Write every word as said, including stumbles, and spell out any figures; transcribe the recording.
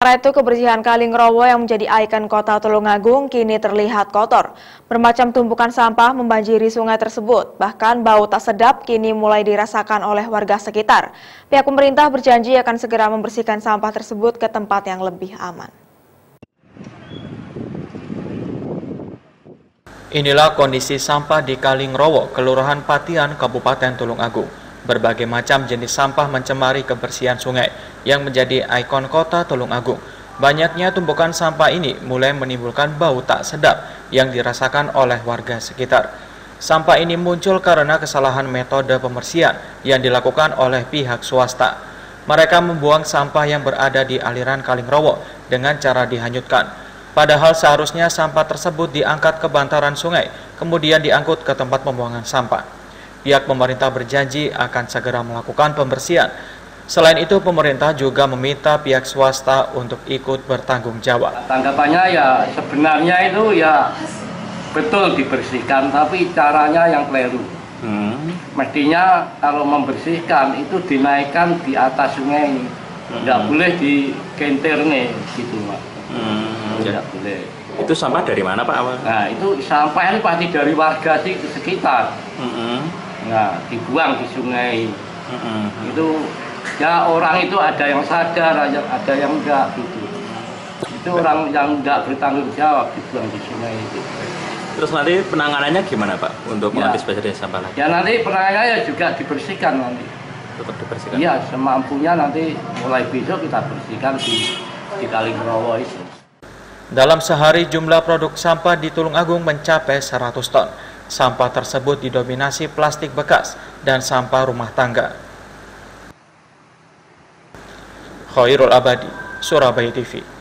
Sementara itu, kebersihan Kali Ngrowo yang menjadi ikon kota Tulungagung kini terlihat kotor. Bermacam tumpukan sampah membanjiri sungai tersebut. Bahkan bau tak sedap kini mulai dirasakan oleh warga sekitar. Pihak pemerintah berjanji akan segera membersihkan sampah tersebut ke tempat yang lebih aman. Inilah kondisi sampah di Kali Ngrowo, Kelurahan Patian, Kabupaten Tulungagung. Berbagai macam jenis sampah mencemari kebersihan sungai yang menjadi ikon kota Tulungagung. Banyaknya tumpukan sampah ini mulai menimbulkan bau tak sedap yang dirasakan oleh warga sekitar. Sampah ini muncul karena kesalahan metode pembersihan yang dilakukan oleh pihak swasta. Mereka membuang sampah yang berada di aliran Kali Ngrowo dengan cara dihanyutkan. Padahal seharusnya sampah tersebut diangkat ke bantaran sungai, kemudian diangkut ke tempat pembuangan sampah. Pihak pemerintah berjanji akan segera melakukan pembersihan. Selain itu, pemerintah juga meminta pihak swasta untuk ikut bertanggung jawab. Tanggapannya ya sebenarnya itu ya betul dibersihkan, tapi caranya yang keliru. Hmm. Mestinya kalau membersihkan itu dinaikkan di atas sungai ini, tidak hmm. boleh di kentir nih, gitu Pak. Hmm. Tidak boleh. Itu sampah dari mana Pak awal? Nah itu sampah ini pasti dari warga di sekitar. Hmm. Nah, dibuang di sungai. Mm-hmm. Itu ya orang itu ada yang sadar, ada yang enggak gitu. Itu orang yang enggak bertanggung jawab dibuang di sungai itu. Terus nanti penanganannya gimana Pak untuk ya. mengantisipasi sampah lagi? Ya nanti penanganannya juga dibersihkan nanti. Tetap dibersihkan. Iya, semampunya nanti mulai besok kita bersihkan di di Kali Ngrowo itu. Dalam sehari jumlah produk sampah di Tulungagung mencapai seratus ton. Sampah tersebut didominasi plastik bekas dan sampah rumah tangga. Khairul Abadi, Surabaya T V.